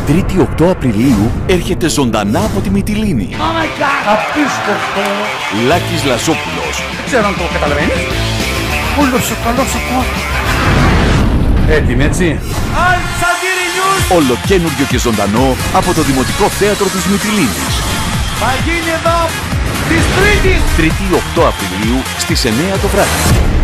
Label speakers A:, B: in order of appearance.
A: Τρίτη 8 Απριλίου έρχεται ζωντανά από τη Μυτιλήνη.
B: Oh my God! Απίστευτο!
A: Λάκης Λαζόπουλος.
B: Ξέρω αν το καταλαβαίνεις. Όλος ο καλός ο κόσμος. Έτοιμοι, έτσι.
A: Ολοκαίνουργιο και ζωντανό από το Δημοτικό Θέατρο της Μυτιλήνης.
B: Θα γίνει εδώ της Τρίτης.
A: Τρίτη 8 Απριλίου στις 9 το βράδυ.